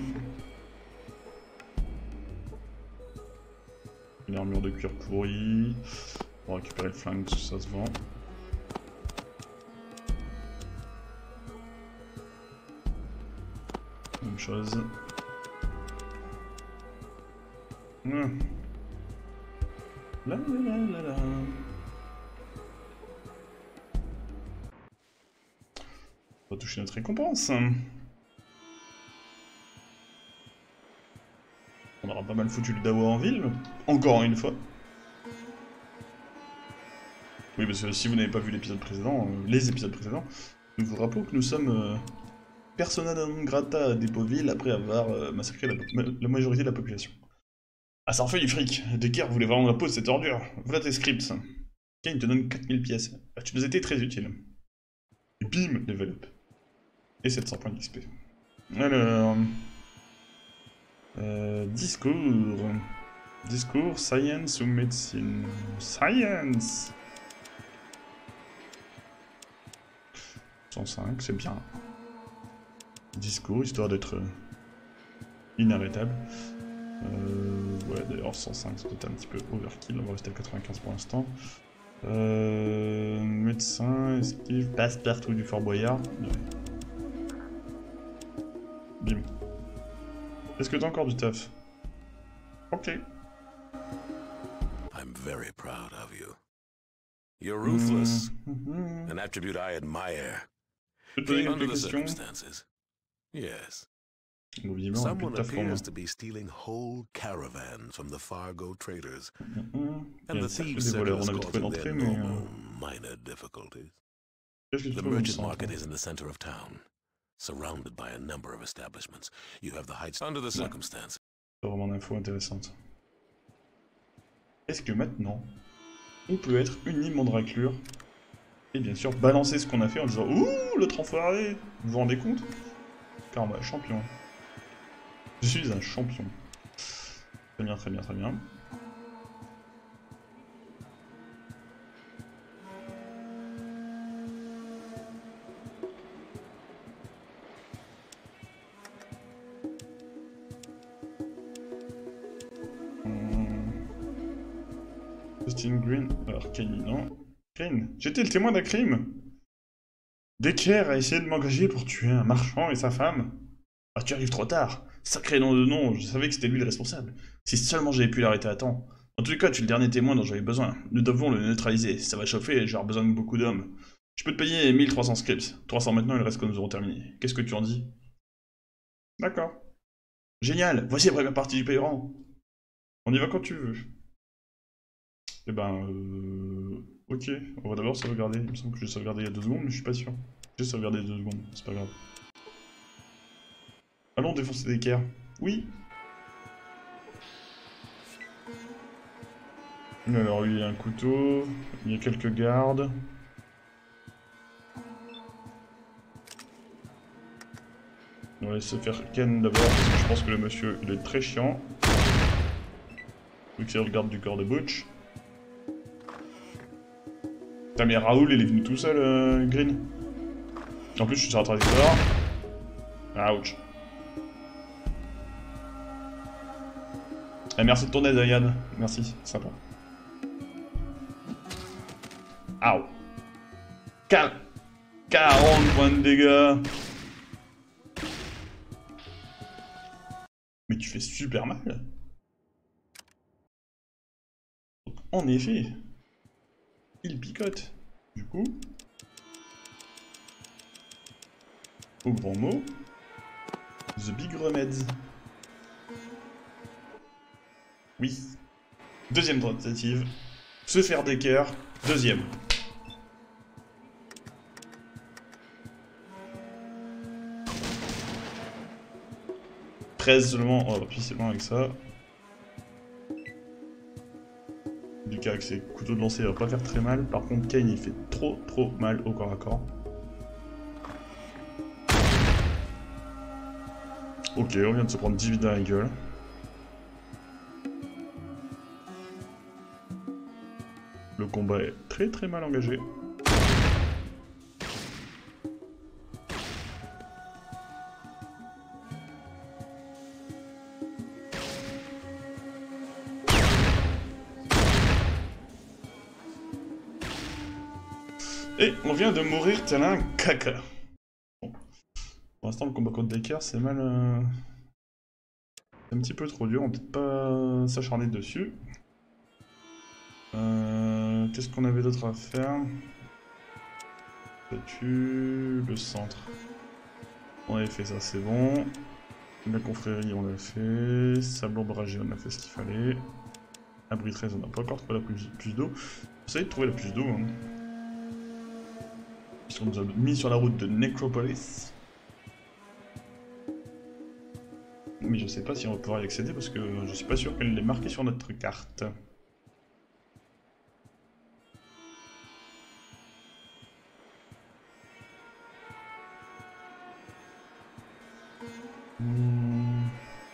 Une armure de cuir pourrie. On va récupérer le flingue parce que ça se vend. Même chose. Hum. La la la la la. On va toucher notre récompense. On aura pas mal foutu le Dawa en ville, encore une fois. Oui, parce que si vous n'avez pas vu l'épisode précédent, euh, les épisodes précédents, nous vous rappelons que nous sommes euh, persona non grata d'Epoville après avoir euh, massacré la, la majorité de la population. Ah, ça en fait du fric. Decker voulait vraiment la peau de cette ordure. Voilà tes scripts. Kane te donne quatre mille pièces. Ah, tu nous étais très utile. Et bim, level up. Et sept cents points d'X P. Alors... Euh, discours. Discours, science ou médecine? Science. cent cinq, c'est bien. Discours, histoire d'être euh, inarrêtable. Euh, ouais, d'ailleurs, cent cinq, c'est peut-être un petit peu overkill. On va rester à quatre-vingt-quinze pour l'instant. Euh, médecin, esquive, passe partout du Fort Boyard. Ouais. Bim. Est-ce que t'as encore du taf? Ok. I'm very proud of you. You're ruthless, mmh. an attribute I admire. Je peux te poser Under quelques the questions? circumstances. Yes. Bon, visiblement, on a plus Someone de taf pour moi. appears to be stealing whole caravans from the Fargo traders. Mmh. Il y a And une the cercle thieves des voleurs, on circle is avait trouvé causing l'entrée, their mais... normal Euh... minor difficulties. Qu'est-ce que tu The trouves au merchant centre? market is in the center of town, surrounded by a number of establishments. You have the heights under the circumstances. C'est vraiment une info intéressante. Est-ce que maintenant, on peut être uniment de raclure et bien sûr balancer ce qu'on a fait en disant « Ouh, l'autre enfoiré !» Vous vous rendez compte? Car moi, champion. Je suis un champion. Très bien, très bien, très bien. Justin Green, alors Kenny, non. Green, j'étais le témoin d'un crime. Decker a essayé de m'engager pour tuer un marchand et sa femme. Ah, tu arrives trop tard. Sacré nom de nom, je savais que c'était lui le responsable. Si seulement j'avais pu l'arrêter à temps. En tout cas, tu es le dernier témoin dont j'avais besoin. Nous devons le neutraliser. Ça va chauffer et j'aurai besoin de beaucoup d'hommes. Je peux te payer mille trois cents scalps. trois cents maintenant, il reste que nous aurons terminé. Qu'est-ce que tu en dis? D'accord. Génial. Voici la première partie du payant. On y va quand tu veux. Eh ben, euh... ok. On va d'abord sauvegarder. Il me semble que j'ai sauvegardé il y a deux secondes, mais je suis pas sûr. J'ai sauvegardé il y a deux secondes, c'est pas grave. Allons défoncer des équerres. Oui. Alors lui, il y a un couteau. Il y a quelques gardes. On va laisser faire Ken d'abord, parce que je pense que le monsieur, il est très chiant. Vu que c'est le garde du corps de Butch. Putain, mais Raoul, il est venu tout seul, euh, Green. En plus, je suis sur la trajectoire. Ouch. Eh, merci de ton aide, Yann. Merci, sympa. Ow. quarante points de dégâts. Mais tu fais super mal. En effet, il picote. Du coup, au grand mot, The Big Remeds. Oui. Deuxième tentative. Se faire des cœurs. Deuxième. treize seulement. Oh, puis c'est bon avec ça. Lucas avec ses couteaux de lancer, il va pas faire très mal. Par contre, Kane, il fait trop trop mal au corps à corps. Ok, on vient de se prendre dix vies dans la gueule. Le combat est très très mal engagé. Et on vient de mourir tel un caca. Bon. Pour l'instant, le combat contre Decker, c'est mal... Euh... C'est un petit peu trop dur, on peut peut-être pas s'acharner dessus. Euh... Qu'est-ce qu'on avait d'autre à faire? Statue... Le centre. On avait fait ça, c'est bon. La confrérie, on l'a fait. Sable ombragé, on a fait ce qu'il fallait. Abri treize, on n'a pas encore trouvé la plus, plus d'eau. Essayez de trouver la plus d'eau. Hein. On nous a mis sur la route de Necropolis. Mais je sais pas si on va pouvoir y accéder parce que je suis pas sûr qu'elle l'ait marqué sur notre carte. Hmm.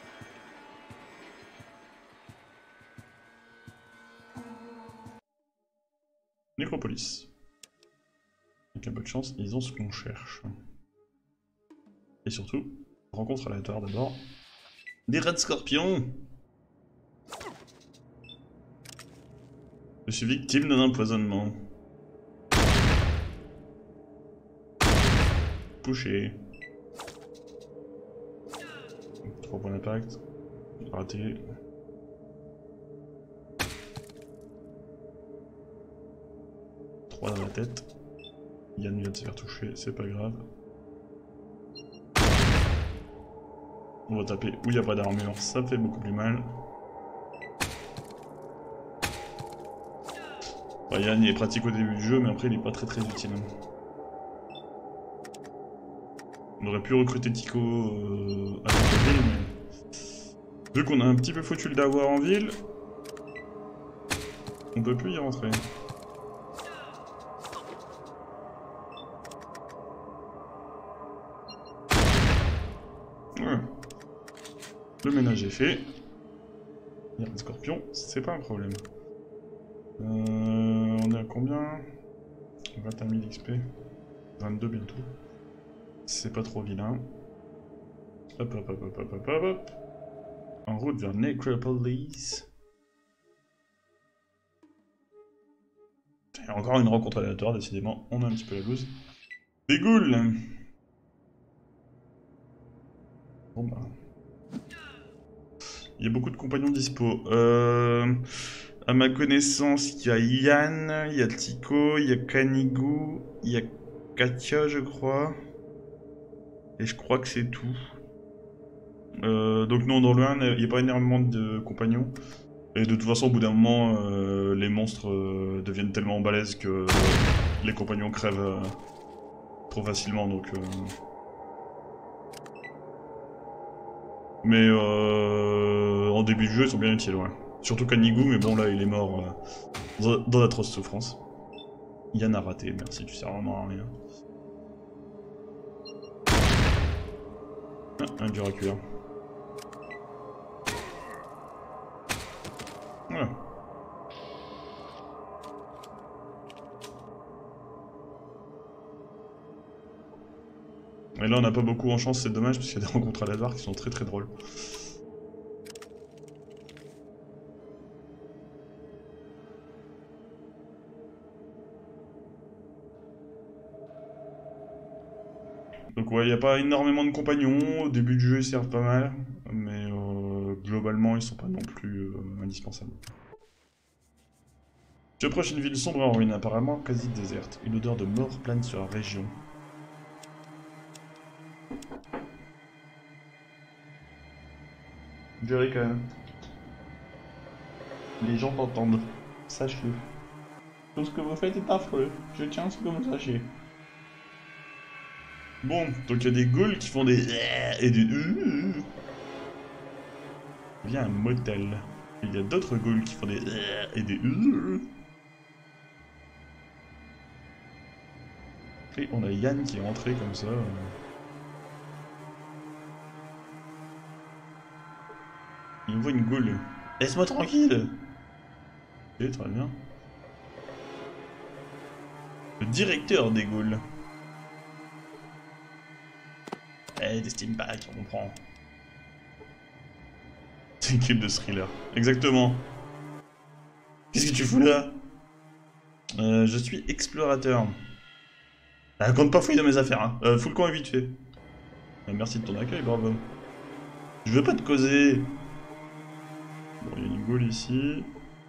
Necropolis. Avec un peu de chance, ils ont ce qu'on cherche. Et surtout, rencontre aléatoire d'abord. Des raids scorpions. Je suis victime d'un empoisonnement. Couché. trois points d'impact. Raté. trois dans la tête. Yann vient de se faire toucher, c'est pas grave. On va taper où il n'y a pas d'armure, ça fait beaucoup plus mal. Enfin, Yann il est pratique au début du jeu, mais après il est pas très très utile. On aurait pu recruter Tico euh, avec la ville, mais vu qu'on a un petit peu foutu le d'avoir en ville, on peut plus y rentrer. Ouais. Le ménage est fait. Il y a un scorpion, c'est pas un problème. Euh, on est à combien? vingt et un mille X P. vingt-deux bientôt. C'est pas trop vilain. Hop hop hop hop hop hop hop hop. En route vers Necropolis. Et encore une rencontre aléatoire, décidément. On a un petit peu la blouse. Des ghouls. Bon bah... Il y a beaucoup de compagnons dispo. Euh... À ma connaissance, il y a Yann, il y a Tico, il y a Kanigu, il y a Katia, je crois. Et je crois que c'est tout. Euh, donc non, dans le un, il n'y a pas énormément de compagnons. Et de toute façon, au bout d'un moment, euh, les monstres euh, deviennent tellement balèzes que euh, les compagnons crèvent euh, trop facilement, donc... Euh... Mais euh, en début de jeu, ils sont bien utiles, ouais. Surtout Kanigu, mais bon, là, il est mort euh, dans, dans d'atroces souffrances. Yann a raté, merci, tu sers vraiment à rien. Ah, un dur à cuire. Voilà. Et là, on n'a pas beaucoup en chance, c'est dommage, parce qu'il y a des rencontres à la barre qui sont très très drôles. Donc ouais, il n'y a pas énormément de compagnons, au début du jeu ils servent pas mal, mais euh, globalement ils sont pas non plus euh, indispensables. Tu approches une ville sombre et en ruine, apparemment quasi déserte. Une odeur de mort plane sur la région. Jerry quand même. Les gens t'entendent, sache-le. Tout ce que vous faites est affreux, je tiens à ce que vous sachiez. Bon, donc il y a des ghouls qui font des... et des... Il y a un motel. Il y a d'autres ghouls qui font des... et des... Et on a Yann qui est rentré comme ça. Il me voit une ghoul. Laisse-moi tranquille. Ok, très bien. Le directeur des ghouls. Eh, des steam packs, on comprend. C'est une clip de thriller. Exactement. Qu'est-ce que tu fous là? euh, Je suis explorateur. Ah, compte pas fouiller dans mes affaires, hein. Euh, fous le camp vite fait. Euh, merci de ton accueil, bravo. Je veux pas te causer. Bon, il y a une ghoul ici.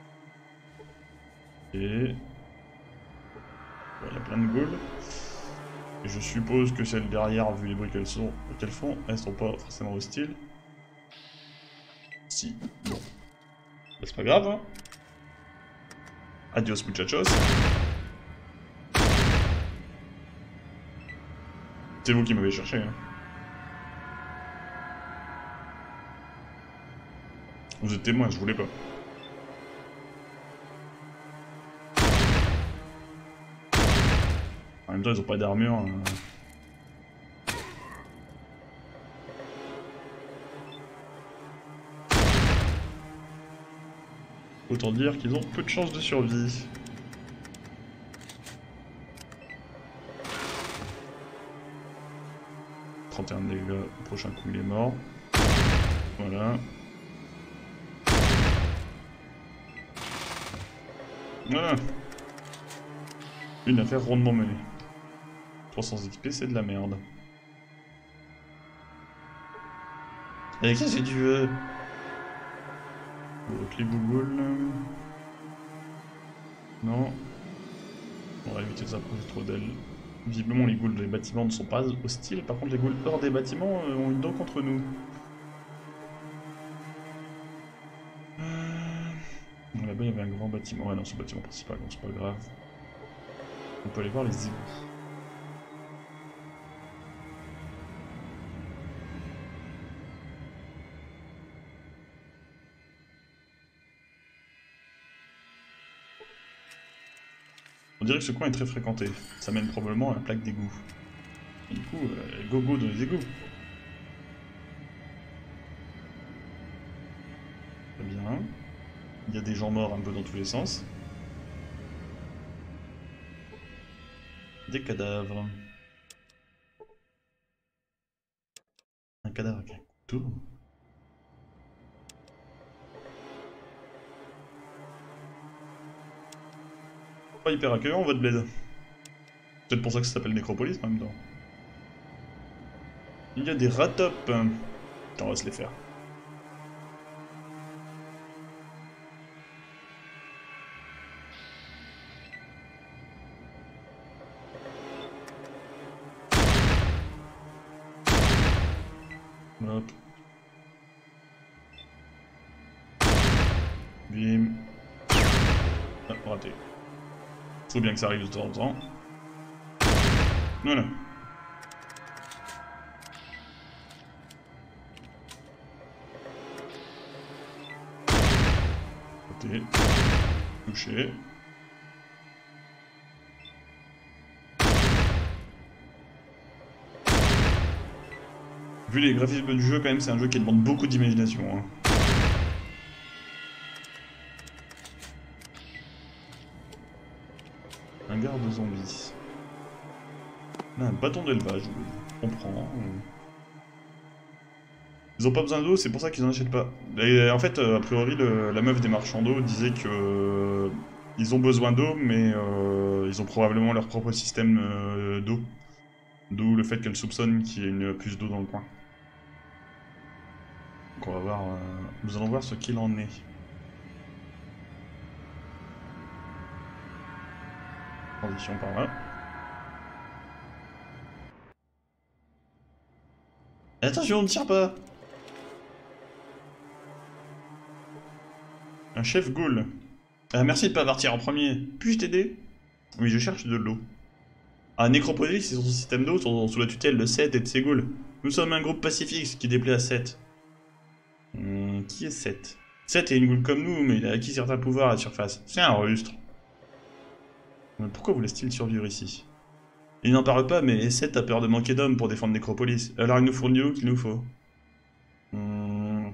Et... il y a plein de ghouls. Et je suppose que celles derrière, vu les bruits qu'elles sont, qu'elles font, elles sont pas forcément hostiles. Si. Bon. Bah, c'est pas grave, hein. Adios muchachos. C'est vous qui m'avez cherché, hein. Vous êtes témoin, je voulais pas. En même temps, ils ont pas d'armure. Hein. Autant dire qu'ils ont peu de chances de survie. trente et un dégâts, au prochain coup il est mort. Voilà. Voilà. Une affaire rondement menée. trois cents X P, c'est de la merde. Et qu'est-ce que tu veux? Bon, les bougoules. Non. On va éviter de s'approcher trop d'elles. Visiblement, les ghouls des bâtiments ne sont pas hostiles. Par contre, les ghouls hors des bâtiments euh, ont une dent contre nous. Euh... Là-bas, il y avait un grand bâtiment. Ouais, non, c'est le bâtiment principal, donc c'est pas grave. On peut aller voir les égouts. On dirait que ce coin est très fréquenté. Ça mène probablement à la plaque d'égout. Et du coup, euh, go go dans les égouts. Très bien. Il y a des gens morts un peu dans tous les sens. Des cadavres. Un cadavre avec un couteau. Pas hyper accueillant votre bled. Peut-être pour ça que ça s'appelle Nécropolis en même temps. Il y a des ratops. On va se les faire. Hop. Bim. Ah, raté. Faut bien que ça arrive de temps en temps. Voilà. Raté. Touché. Vu les graphismes du jeu, quand même, c'est un jeu qui demande beaucoup d'imagination. Hein. Un garde zombie. On a un bâton d'élevage, on prend. Ils ont pas besoin d'eau, c'est pour ça qu'ils en achètent pas. Et en fait, a priori, le, la meuf des marchands d'eau disait que euh, ils ont besoin d'eau, mais euh, ils ont probablement leur propre système euh, d'eau. D'où le fait qu'elle soupçonne qu'il y ait une puce d'eau dans le coin. Donc on va voir, euh, nous allons voir ce qu'il en est. Transition par là. Attention, ne tire pas. Un chef ghoul. Ah, merci de pas partir en premier. Puis-je t'aider? Oui, je cherche de l'eau. Ah, Nécropolis et son système d'eau sont sous la tutelle de Seth et de ses ghouls. Nous sommes un groupe pacifique qui déplaît à Seth. Hum, qui est Seth? Seth est une ghoul comme nous, mais il a acquis certains pouvoirs à la surface. C'est un rustre. Mais pourquoi vous laisse-t-il survivre ici? Il n'en parle pas, mais Seth a peur de manquer d'hommes pour défendre Nécropolis. Alors il nous fournit l'eau qu'il nous faut. Hum...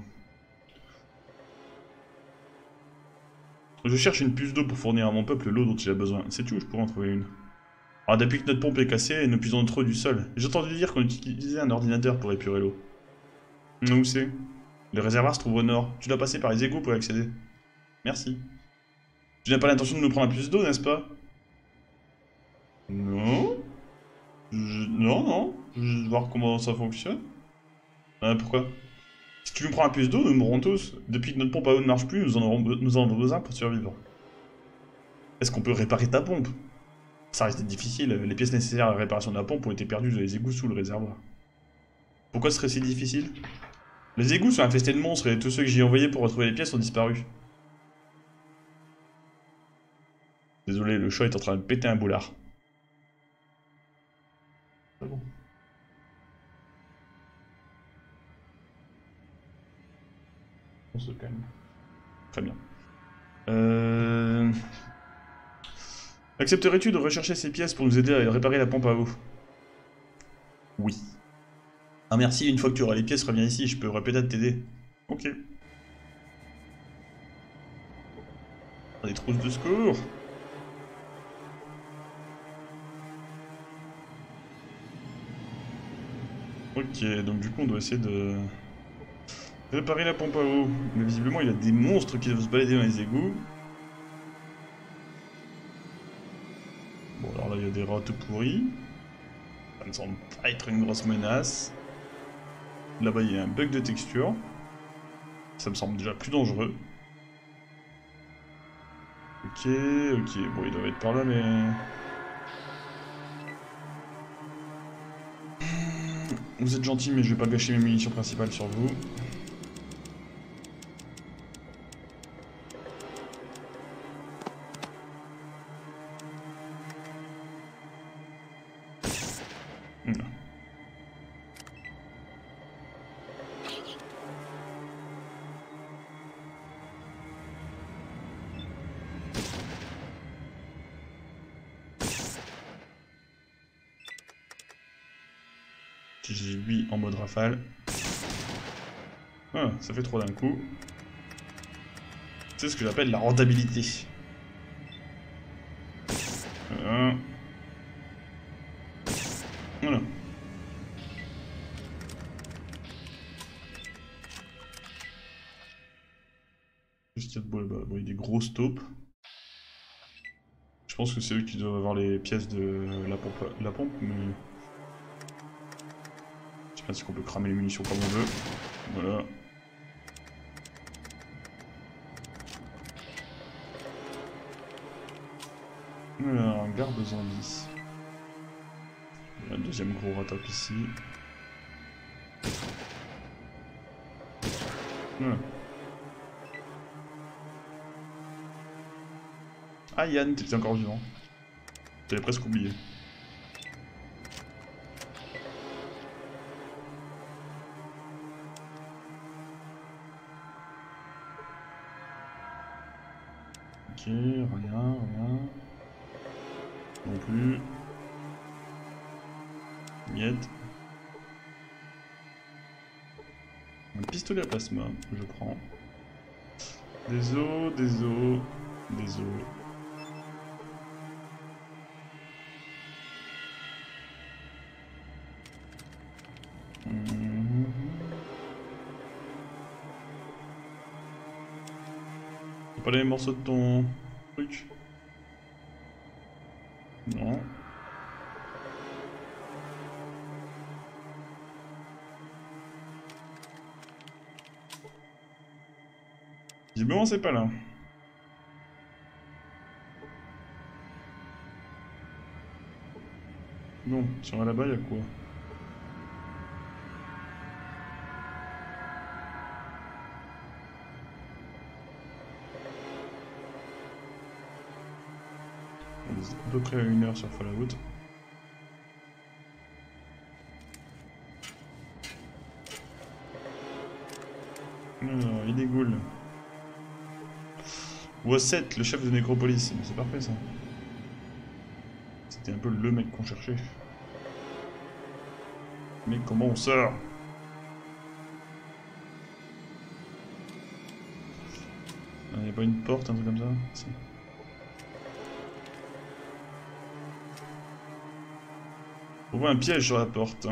Je cherche une puce d'eau pour fournir à mon peuple l'eau dont il a besoin. Sais-tu où je pourrais en trouver une? Alors depuis que notre pompe est cassée, nous puisons trop du sol. J'ai entendu dire qu'on utilisait un ordinateur pour épurer l'eau. Où c'est? Le réservoir se trouve au nord. Tu dois passer par les égouts pour y accéder. Merci. Tu n'as pas l'intention de nous prendre un puce d'eau, n'est-ce pas? Non. Je... Non, non. Je veux juste voir comment ça fonctionne. Euh, pourquoi? Si tu nous prends un puce d'eau, nous mourrons tous. Depuis que notre pompe à eau ne marche plus, nous en aurons, nous en avons besoin pour survivre. Est-ce qu'on peut réparer ta pompe? Ça reste difficile. Les pièces nécessaires à la réparation de la pompe ont été perdues dans les égouts sous le réservoir. Pourquoi ce serait si difficile? Les égouts sont infestés de monstres et tous ceux que j'ai envoyés pour retrouver les pièces ont disparu. Désolé, le chat est en train de péter un boulard. C'est bon. On se calme. Très bien. Euh... Accepterais-tu de rechercher ces pièces pour nous aider à réparer la pompe à eau? Oui. Ah merci, une fois que tu auras les pièces, reviens ici, je peux peut-être t'aider. Ok. Des trousses de secours. Ok, donc du coup on doit essayer de réparer la pompe à eau. Mais visiblement il y a des monstres qui doivent se balader dans les égouts. Bon alors là il y a des rats tout pourris. Ça ne semble pas être une grosse menace. Là-bas il y a un bug de texture. Ça me semble déjà plus dangereux. Ok, ok, bon il doit être par là mais... Vous êtes gentil mais je vais pas gâcher mes munitions principales sur vous. Voilà. J'ai lui en mode rafale. Ah, ça fait trop d'un coup. C'est ce que j'appelle la rentabilité. Voilà. Voilà. Qu'est-ce qu'il y a de beau là-bas? Bon, il y a des grosses taupes. Je pense que c'est eux qui doivent avoir les pièces de la pompe, la pompe mais... Je sais pas si on peut cramer les munitions comme on veut. Voilà. Voilà, un garde zombie. Il y a un deuxième gros ratap ici. Voilà. Ah Yann, t'étais encore vivant. J'avais presque oublié. Ok, rien, rien. Non plus. Miette. Un pistolet à plasma, je prends. Des os, des os, des os. Mmh. T'as pas les morceaux de ton truc? Non. Visiblement c'est pas là. Bon, si on va là-bas, y'a quoi? On est à peu près à une heure sur Fallout. Alors, il est ghoul. Wasset, le chef de Nécropolis. Mais c'est parfait ça. C'était un peu le mec qu'on cherchait. Mais comment on sort? Il n'y a pas une porte, un truc comme ça? Si. On voit un piège sur la porte.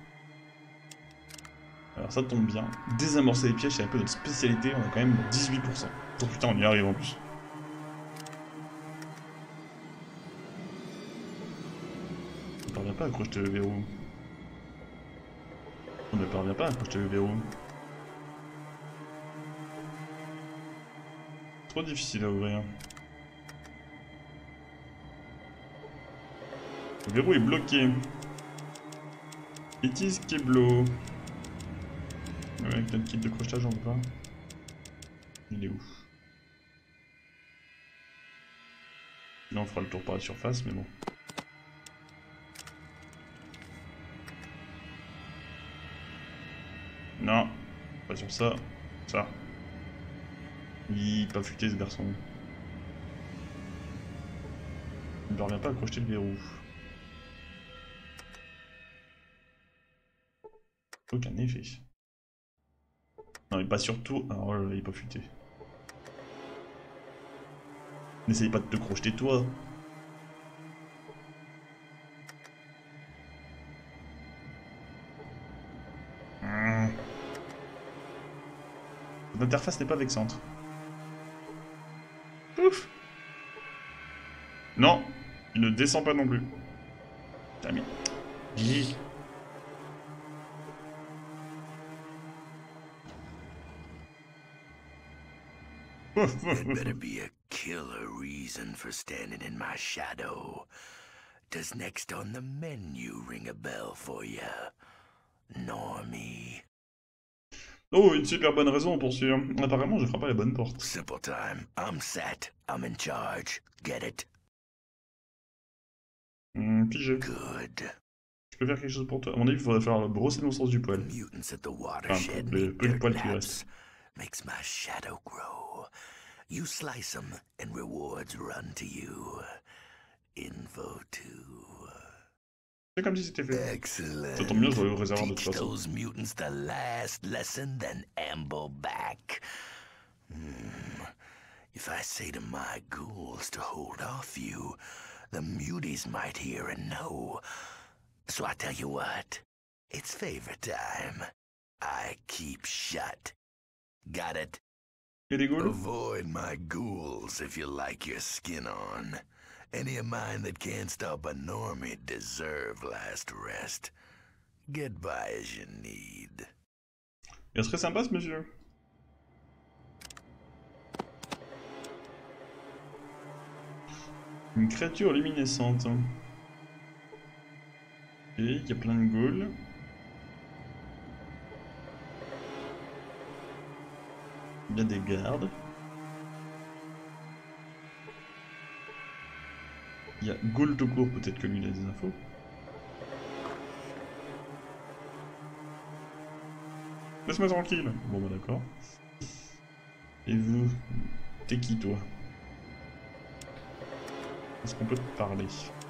Alors ça tombe bien. Désamorcer les pièges, c'est un peu notre spécialité. On a quand même dix-huit pour cent. Oh putain, on y arrive en plus. On ne parvient pas à crocheter le verrou. On ne parvient pas à crocheter le verrou. Trop difficile à ouvrir. Le verrou est bloqué. It is Keblo. Ouais, avec notre kit de crochetage, on peut pas. Il est où? Là, on fera le tour par la surface, mais bon. Non, pas sur ça. Ça. Il est pas futé ce garçon. Il ne parvient pas à crocheter le verrou. Aucun effet. Non, mais pas surtout. Alors là, il est pas futé. N'essaye pas de te crocheter toi. Mmh. L'interface n'est pas vexante. Ouf. Non, il ne descend pas non plus. Ami. Gigi. There'd better be a killer reason for standing in my shadow. Does next on the menu ring a bell for you, Normie? Oh, une super bonne raison pour suivre. Apparemment, je ferai pas la bonne porte. Simple time. I'm set. I'm in charge. Get it? Hum, pigé. Good. Je peux faire quelque chose pour toi. À mon avis, il faudrait faire brosser nos sens du poil. Mutants at the Enfin, watershed le make peu de dirt poil qui naps. reste. Makes my shadow grow. You slice them, and rewards run to you. Info too. C'est comme si c'était fait. Excellent. Ça tombe bien, je dois le réservoir de Teach toute façon. those mutants the last lesson, then amble back. Hmm. If I say to my ghouls to hold off you, the muties might hear and know. So I tell you what, it's favor time. I keep shut. Got it? Il y a des ghouls? Avoid my ghouls if you like your skin on. Any of mine that can't stop a normie deserve last rest. Get by as you need. Il serait sympa ce monsieur. Une créature luminescente. Et il y a plein de ghouls. Il y a des gardes. Il y a Ghoul tout court, peut-être que lui il a des infos. Laisse-moi tranquille. Bon bah d'accord. Et vous, t'es qui toi? Est-ce qu'on peut te parler?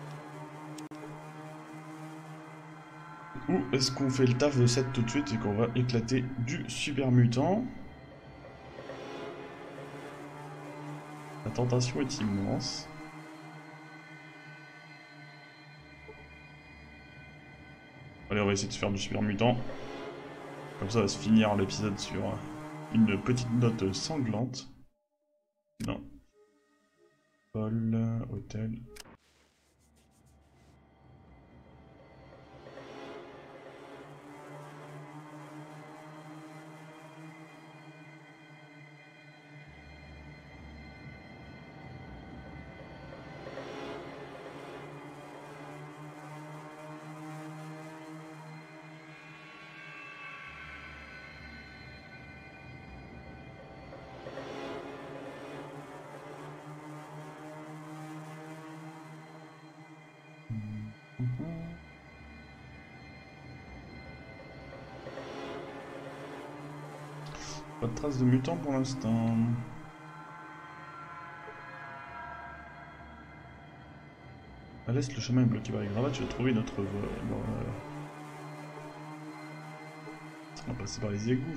Ou est-ce qu'on fait le taf de sept tout de suite et qu'on va éclater du super mutant? La tentation est immense. Allez, on va essayer de se faire du super mutant. Comme ça, on va se finir l'épisode sur une petite note sanglante. Non. Paul, hôtel. Pas de traces de mutants pour l'instant. À l'est, le chemin est bloqué par les gravats, tu vas trouver notre voie. Bon, euh... on va passer par les égouts.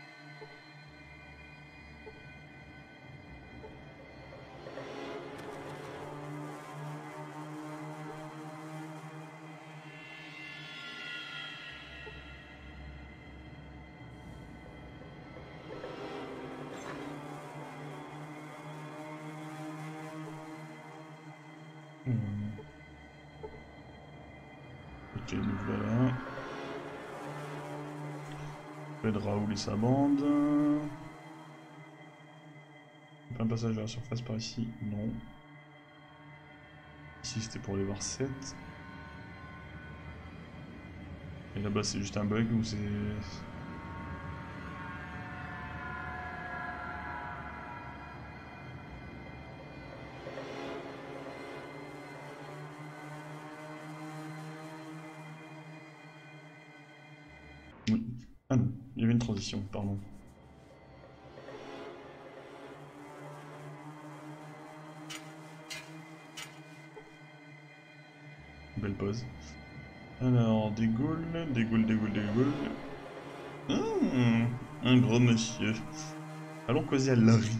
Ok, nous voilà. Près de Raoul et sa bande. Un passage vers la surface par ici? Non. Ici c'était pour aller voir sept. Et là-bas c'est juste un bug ou c'est... Oui. Ah non, il y avait une transition, pardon. Belle pause. Alors, des ghouls, des ghouls, des ghouls, des ghouls. Mmh, un gros monsieur. Allons causer à Larry.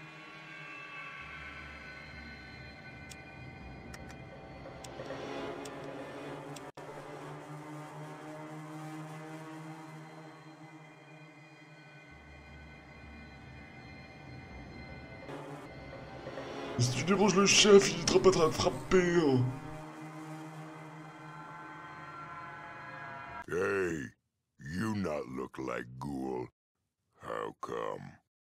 Si tu déranges le chef, il ne pas te frapper. Hein. Hey, you not look like Ghoul. How come?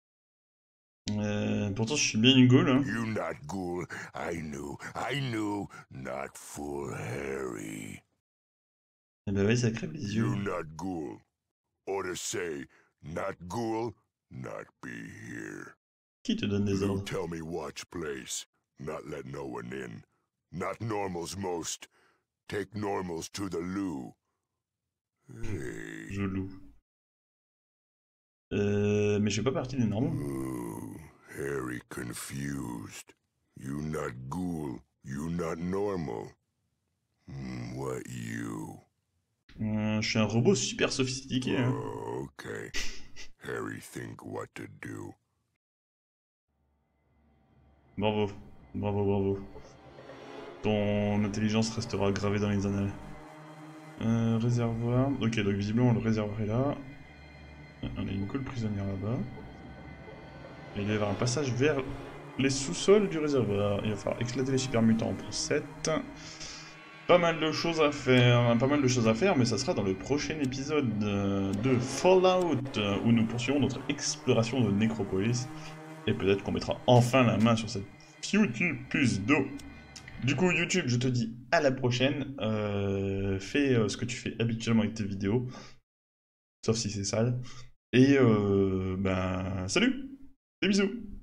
Euh, pourtant, je suis bien une ghoul. Hein. You not Ghoul. I knew. I knew. Not fool Harry. Eh ben oui, ça crève les yeux. You not Ghoul. Or to say, not Ghoul, not be here. Qui te donne des You ordres? tell me watch place. Not let no one in. Not normals most. Take normals to the loo. Hey. Je loue. Euh, mais je fais pas partie des normaux. Ooh, Harry confused. You not Ghoul. You not normal. Mm, what you? Euh, je suis un robot super sophistiqué. Hein. Oh, okay. Harry think what to do. Bravo, bravo, bravo. Ton intelligence restera gravée dans les annales. Euh, réservoir. Ok, donc visiblement le réservoir est là. On a une cool prisonnière là-bas. Et il va y avoir un passage vers les sous-sols du réservoir. Il va falloir éclater les super mutants pour sept. Pas mal de choses à faire, pas mal de choses à faire, mais ça sera dans le prochain épisode de Fallout, où nous poursuivons notre exploration de Necropolis. Et peut-être qu'on mettra enfin la main sur cette YouTube plus d'eau. Du coup, YouTube, je te dis à la prochaine. Euh, fais euh, ce que tu fais habituellement avec tes vidéos. Sauf si c'est sale. Et euh, ben, salut! Des bisous.